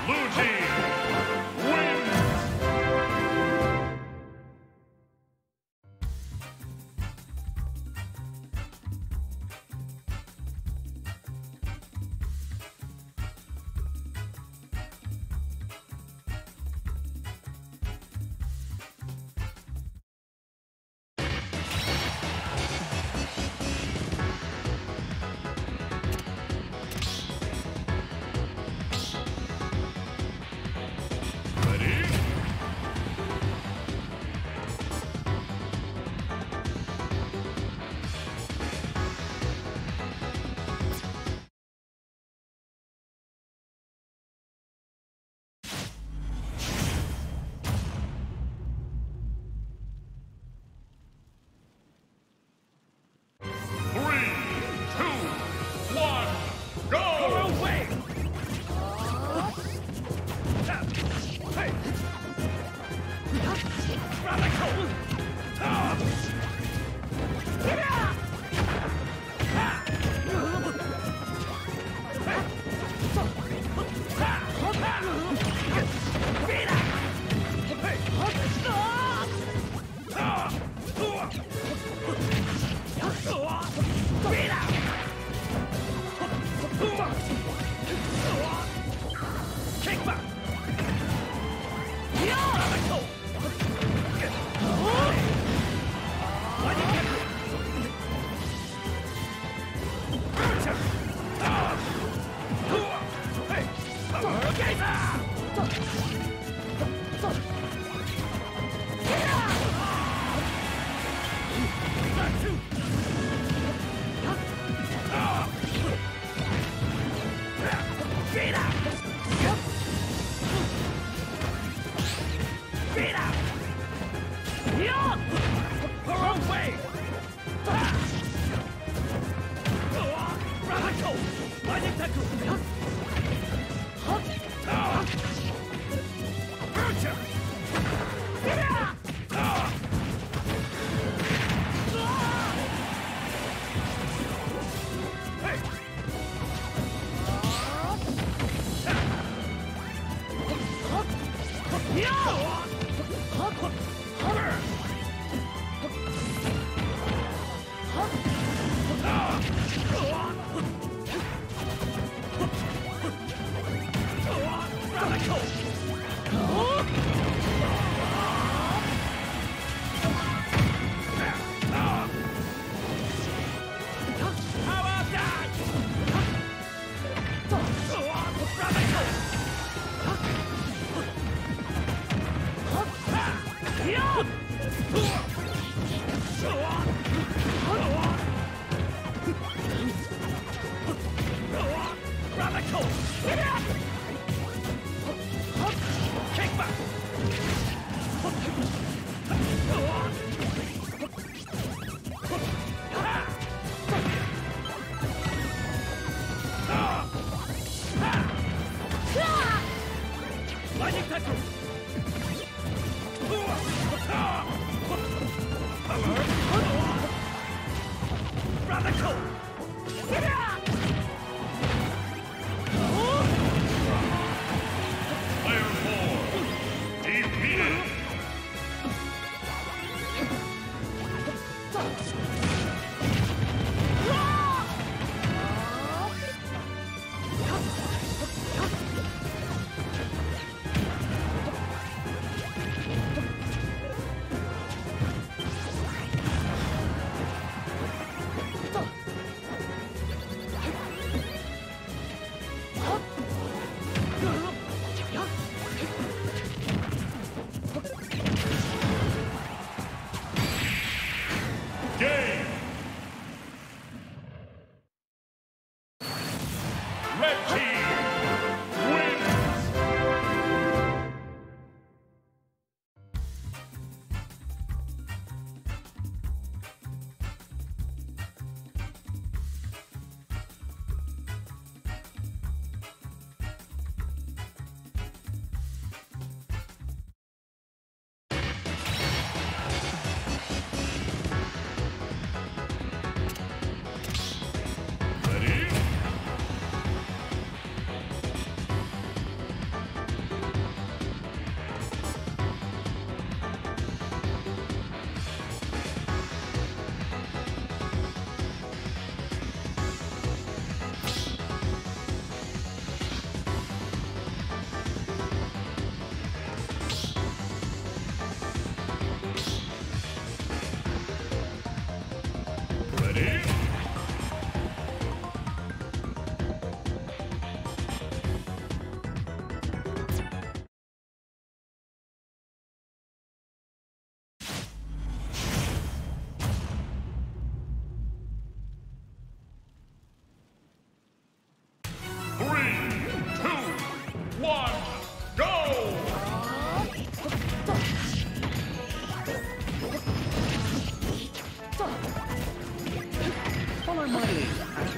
Blue team wins.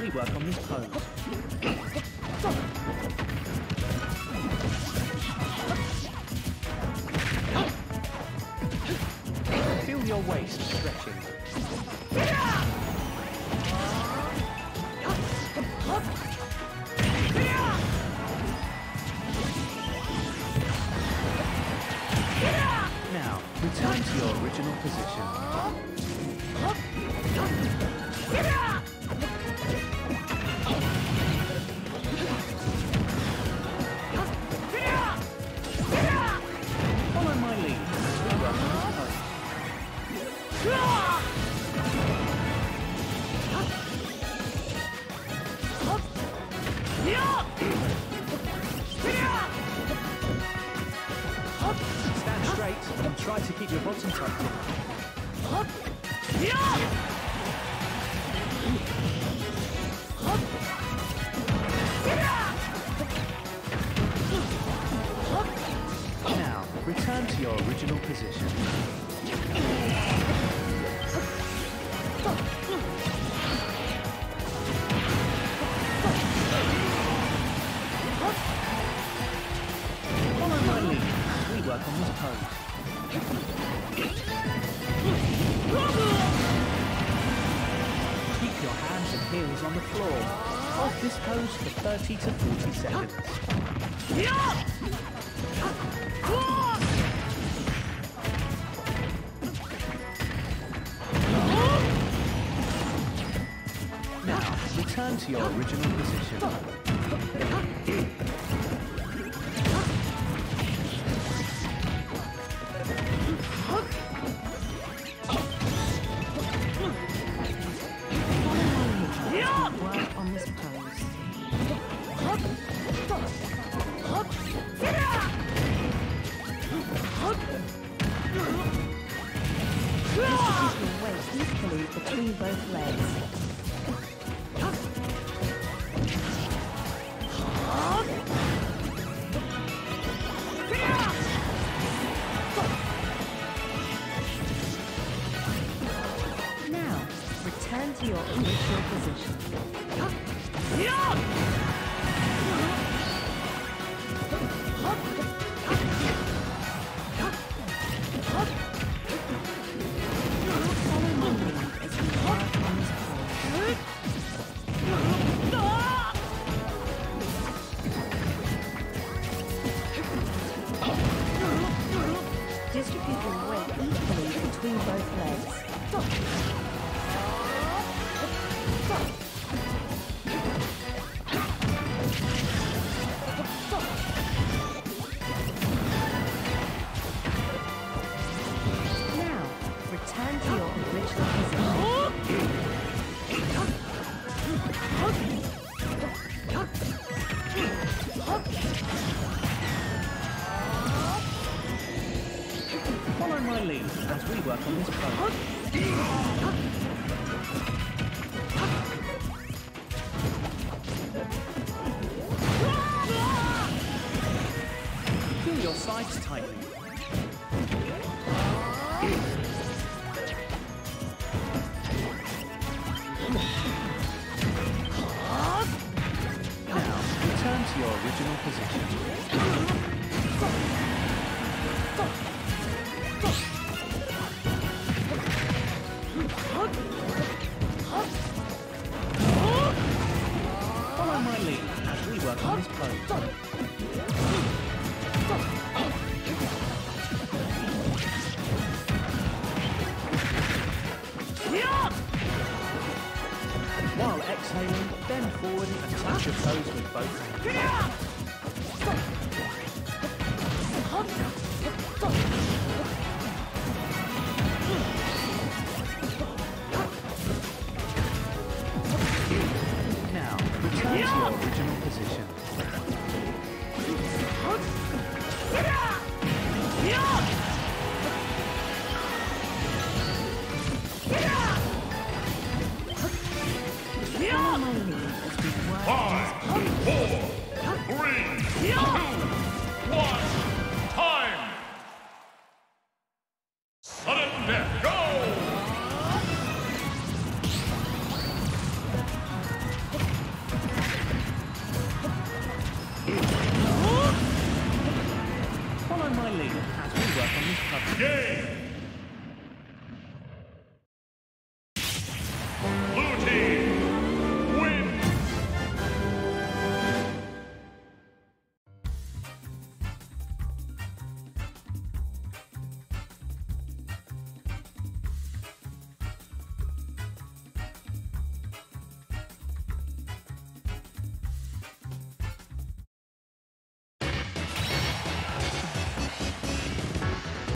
we work on this pose. Feel your waist stretching. Now, return to your original position. Follow my lead as we work on this pose. Stand straight and try to keep your bottom tucked in. Now, return to your original position. Follow my lead as we work on this pose. Keep your hands and heels on the floor. Hold this pose for 30 to 40 seconds. Now, return to your original position. Work on this pose. Distribute your weight equally between both legs. Now, return to your initial position. Follow my lead as we work on this pose. Distribute your weight equally between both legs. Now, return to your original position. Follow my lead as we work on this pose. Feel your sides tightening. Now, return to your original position. Follow my lead as we work on this pose. While exhaling, bend forward and touch your toes with both hands. Now, return to your original position. Follow my lead as we work on this 5, 4, 3, 2, 1. Time! Sudden death, go! Eileen as we work on this puzzle. Game!